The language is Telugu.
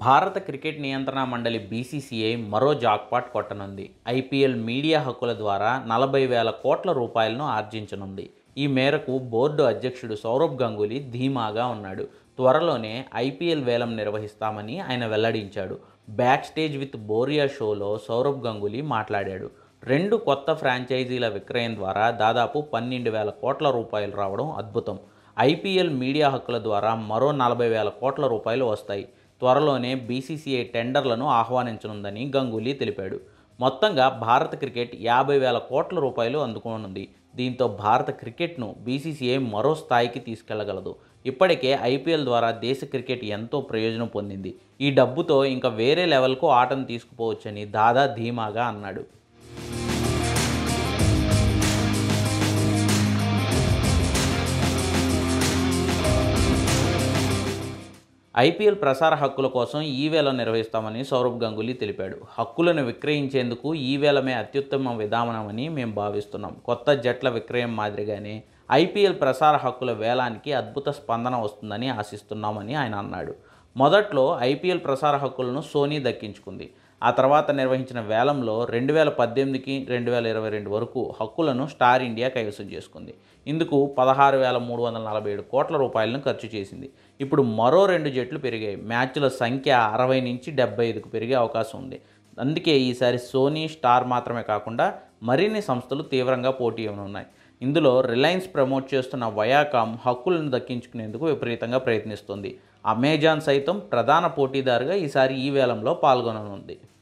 భారత క్రికెట్ నియంత్రణ మండలి బీసీసీఐ మరో జాక్పాట్ కొట్టనుంది. ఐపీఎల్ మీడియా హక్కుల ద్వారా 40,000 కోట్ల రూపాయలను ఆర్జించనుంది. ఈ మేరకు బోర్డు అధ్యక్షుడు సౌరవ్ గంగూలీ ధీమాగా ఉన్నాడు. త్వరలోనే ఐపీఎల్ వేలం నిర్వహిస్తామని ఆయన వెల్లడించాడు. బ్యాక్ స్టేజ్ విత్ బోరియా షోలో సౌరవ్ గంగూలీ మాట్లాడాడు. 2 కొత్త ఫ్రాంచైజీల విక్రయం ద్వారా దాదాపు 12,000 కోట్ల రూపాయలు రావడం అద్భుతం. ఐపీఎల్ మీడియా హక్కుల ద్వారా మరో 40,000 కోట్ల రూపాయలు వస్తాయి. త్వరలోనే బీసీసీఐ టెండర్లను ఆహ్వానించనుందని గంగూలీ తెలిపాడు. మొత్తంగా భారత క్రికెట్ 50,000 కోట్ల రూపాయలు అందుకోనుంది. దీంతో భారత క్రికెట్ను బీసీసీఐ మరో స్థాయికి తీసుకెళ్లగలదు. ఇప్పటికే ఐపీఎల్ ద్వారా దేశ క్రికెట్ ఎంతో ప్రయోజనం పొందింది. ఈ డబ్బుతో ఇంకా వేరే లెవెల్కు ఆటను తీసుకుపోవచ్చని దాదా ధీమాగా అన్నాడు. ఐపీఎల్ ప్రసార హక్కుల కోసం ఈ వేలం నిర్వహిస్తామని సౌరవ్ గంగూలీ తెలిపాడు. హక్కులను విక్రయించేందుకు ఈ వేలమే అత్యుత్తమ విధానమని మేము భావిస్తున్నాం. కొత్త జట్ల విక్రయం మాదిరిగానే ఐపీఎల్ ప్రసార హక్కుల వేలానికి అద్భుత స్పందన వస్తుందని ఆశిస్తున్నామని ఆయన అన్నాడు. మొదట్లో ఐపీఎల్ ప్రసార హక్కులను సోనీ దక్కించుకుంది. ఆ తర్వాత నిర్వహించిన వేలంలో 2018కి 2022 వరకు హక్కులను స్టార్ ఇండియా కైవసం చేసుకుంది. ఇందుకు 16,347 కోట్ల రూపాయలను ఖర్చు చేసింది. ఇప్పుడు మరో 2 జట్లు పెరిగాయి. మ్యాచ్ల సంఖ్య 60 నుంచి 75కు పెరిగే అవకాశం ఉంది. అందుకే ఈసారి సోనీ, స్టార్ మాత్రమే కాకుండా మరిన్ని సంస్థలు తీవ్రంగా పోటీ ఇవ్వనున్నాయి. ఇందులో రిలయన్స్ ప్రమోట్ చేస్తున్న వయాకామ్ హక్కులను దక్కించుకునేందుకు విపరీతంగా ప్రయత్నిస్తుంది. అమెజాన్ సైతం ప్రధాన పోటీదారుగా ఈసారి ఈ వేలంలో పాల్గొననుంది.